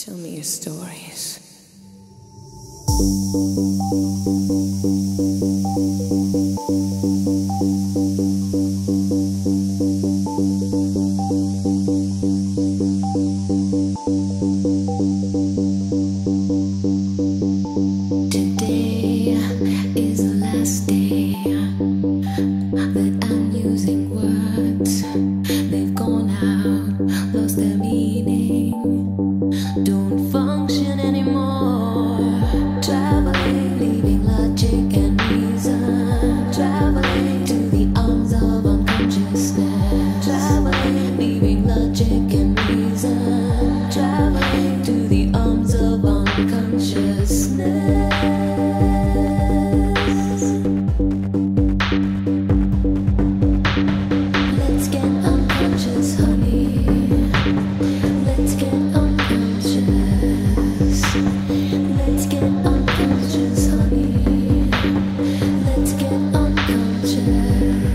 Tell me your stories. Today is the last day that I'm using words. They've gone out, lost their meaning, don't function anymore. Traveling, leaving logic and reason. Traveling to the arms of unconsciousness. Traveling, leaving logic and reason. Traveling to the arms of unconsciousness. Let's get unconscious, honey. Let's get unconscious. Let's get unconscious, honey. Let's get unconscious.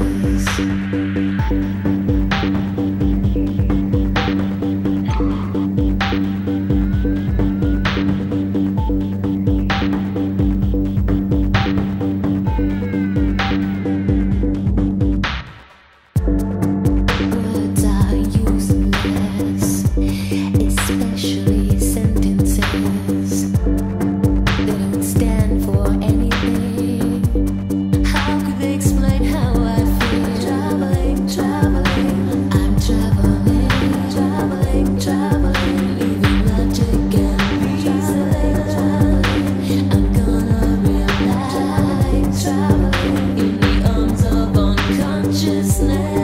Words are useless, especially sentences. They don't stand for anything. How could they explain how I feel? Traveling, traveling, I'm traveling, traveling, traveling, leaving logic and reason. I'm gonna realize, traveling in the arms of unconsciousness.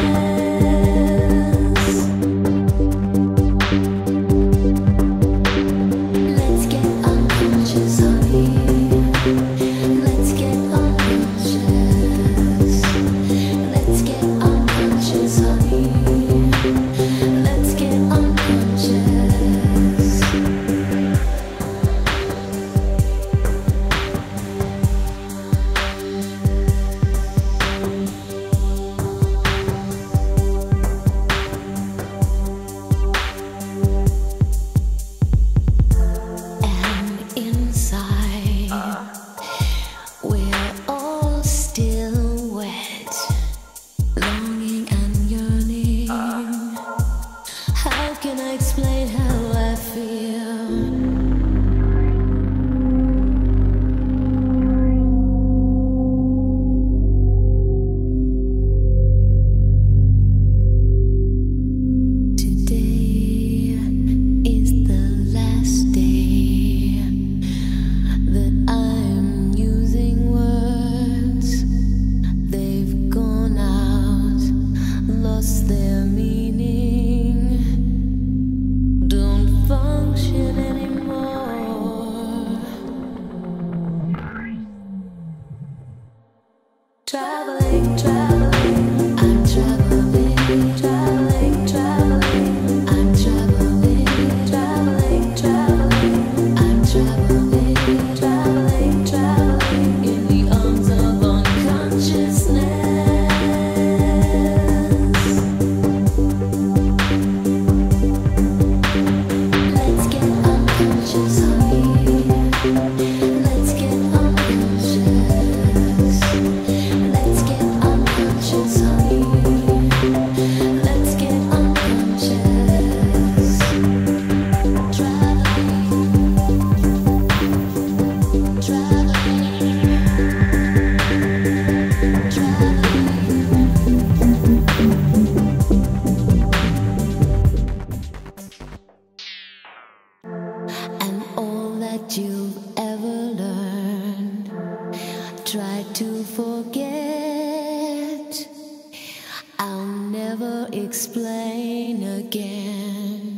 Let's get unconscious, honey. Let's get unconscious. Let's get unconscious, honey. Let's get unconscious. And inside, we're all still wet, longing and yearning. How can I explain how I feel? Today is the last day that I'm using words. They've gone out, lost their meaning, don't function anymore. Traveling, traveling, I'm traveling, traveling, traveling, I'm traveling, traveling, traveling, I'm traveling, traveling, traveling in the arms of unconsciousness. Let's get unconscious, honey. Let's get unconscious. Let's get unconscious, honey. Let's get unconscious. Traveling, traveling, traveling. And all that you've ever learned, try to forget. I'll never explain again.